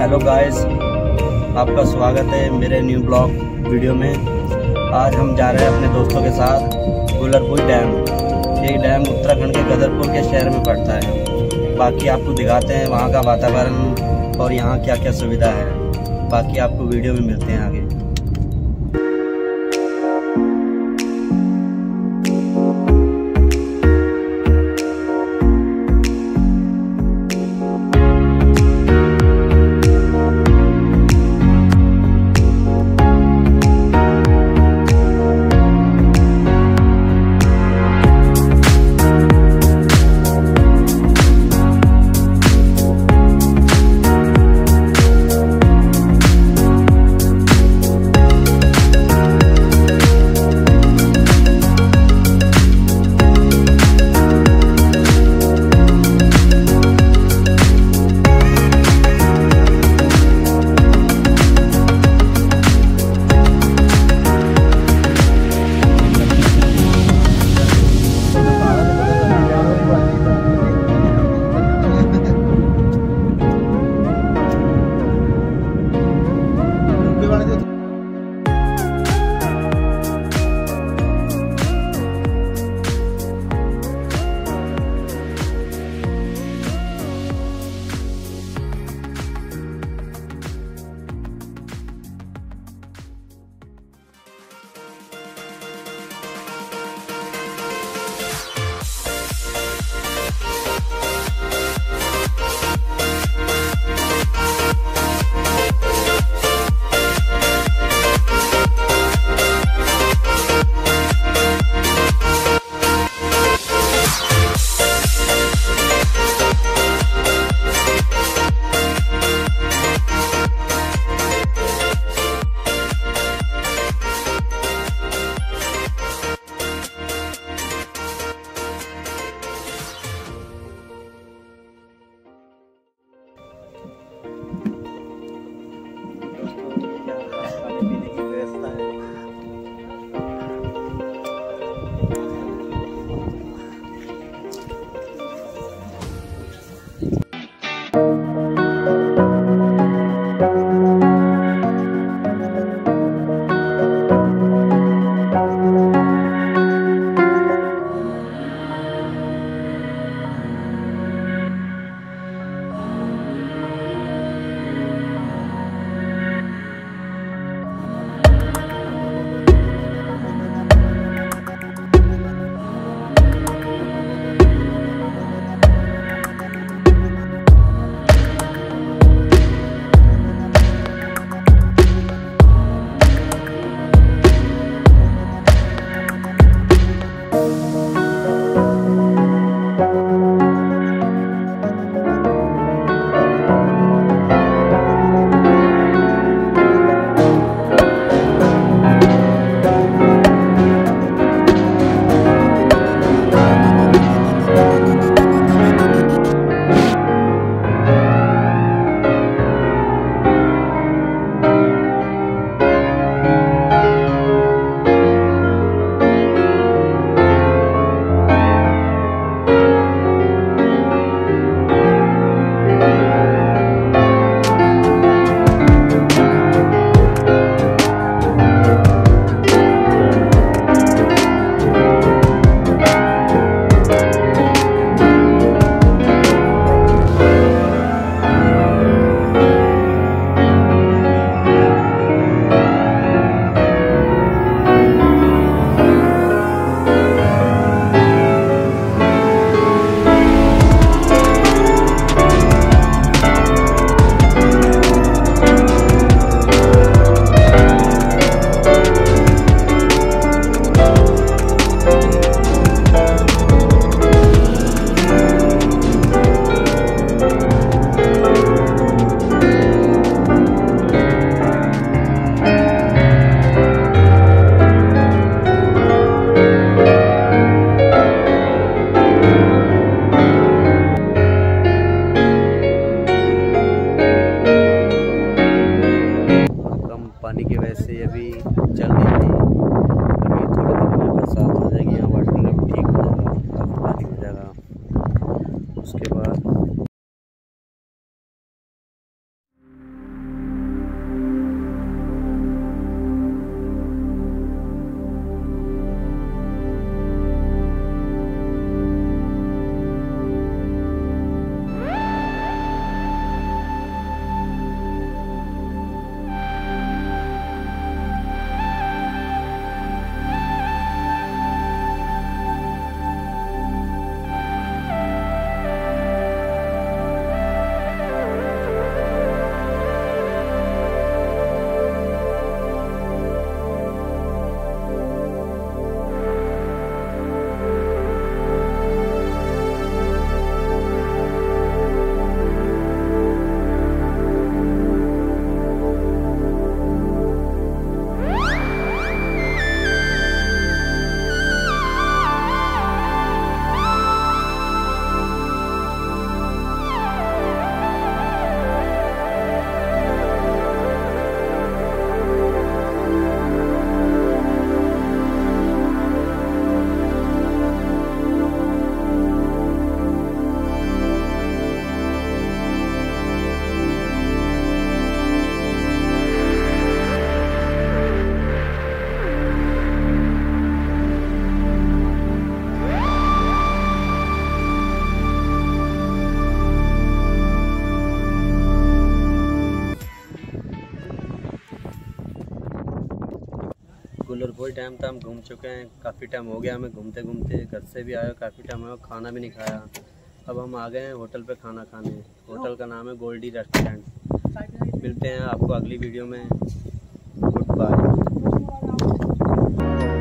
Hello guys, आपका स्वागत है मेरे न्यू ब्लॉग वीडियो में। आज हम जा रहे हैं अपने दोस्तों के साथ गुलरपुर डैम। ये डैम उत्तराखंड के गदरपुर के शहर में पड़ता है। बाकी आपको दिखाते हैं वहाँ का वातावरण और यहाँ क्या क्या सुविधा है। बाकी आपको वीडियो में मिलते हैं आगे। पानी की वजह से अभी चल नहीं रही। अभी थोड़े दिन में बरसात हो जाएगी, यहाँ वाटर लेवल ठीक हो जाएगा, काफ़ी पानी हो जाएगा। उसके बाद गुलरपुर डैम तो हम घूम चुके हैं, काफ़ी टाइम हो गया हमें घूमते घूमते। घर से भी आए काफ़ी टाइम हो, खाना भी नहीं खाया। अब हम आ गए हैं होटल पे खाना खाने। होटल का नाम है गोल्डी रेस्टोरेंट। मिलते हैं आपको अगली वीडियो में। Good bye.